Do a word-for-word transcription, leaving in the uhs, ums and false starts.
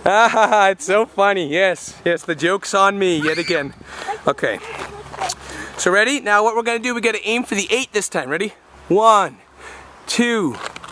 Ah, it's so funny. Yes, yes, the joke's on me yet again. Okay. So ready? Now what we're gonna do, we gotta aim for the eight this time. Ready? One, two,